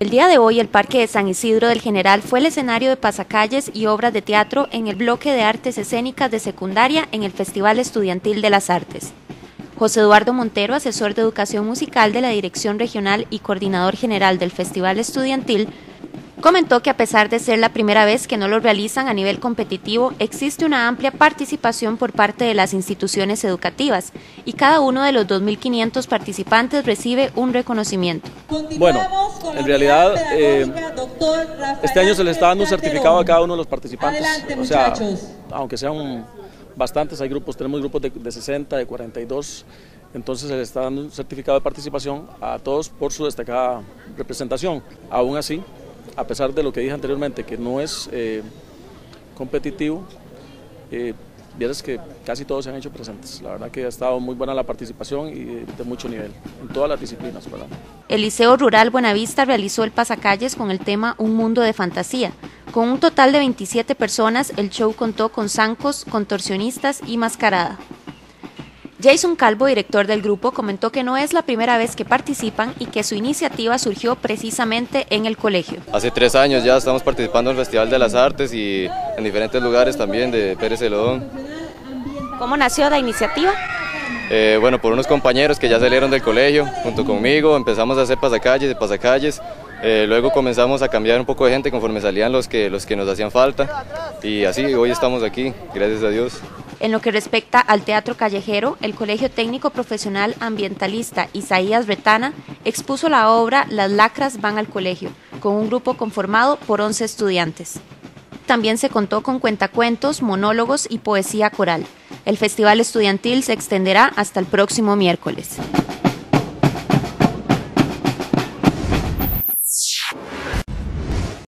El día de hoy, el Parque de San Isidro del General fue el escenario de pasacalles y obras de teatro en el bloque de artes escénicas de secundaria en el Festival Estudiantil de las Artes. José Eduardo Montero, asesor de educación musical de la Dirección Regional y coordinador general del Festival Estudiantil, comentó que a pesar de ser la primera vez que no lo realizan a nivel competitivo, existe una amplia participación por parte de las instituciones educativas y cada uno de los 2.500 participantes recibe un reconocimiento. Bueno, en realidad este año se les está dando un certificado a cada uno de los participantes, o sea, aunque sean bastantes, tenemos grupos de 60, de 42, entonces se les está dando un certificado de participación a todos por su destacada representación. Aún así, a pesar de lo que dije anteriormente, que no es competitivo, vieras que casi todos se han hecho presentes. La verdad que ha estado muy buena la participación y de mucho nivel, en todas las disciplinas, ¿verdad? El Liceo Rural Buenavista realizó el pasacalles con el tema Un Mundo de Fantasía. Con un total de 27 personas, el show contó con zancos, contorsionistas y mascarada. Jason Calvo, director del grupo, comentó que no es la primera vez que participan y que su iniciativa surgió precisamente en el colegio. Hace 3 años ya estamos participando en el Festival de las Artes y en diferentes lugares también de Pérez Celedón. ¿Cómo nació la iniciativa? Bueno, por unos compañeros que ya salieron del colegio, junto conmigo, empezamos a hacer pasacalles, luego comenzamos a cambiar un poco de gente conforme salían los que nos hacían falta y así hoy estamos aquí, gracias a Dios. En lo que respecta al teatro callejero, el Colegio Técnico Profesional Ambientalista Isaías Retana expuso la obra Las lacras van al colegio, con un grupo conformado por 11 estudiantes. También se contó con cuentacuentos, monólogos y poesía coral. El Festival Estudiantil se extenderá hasta el próximo miércoles.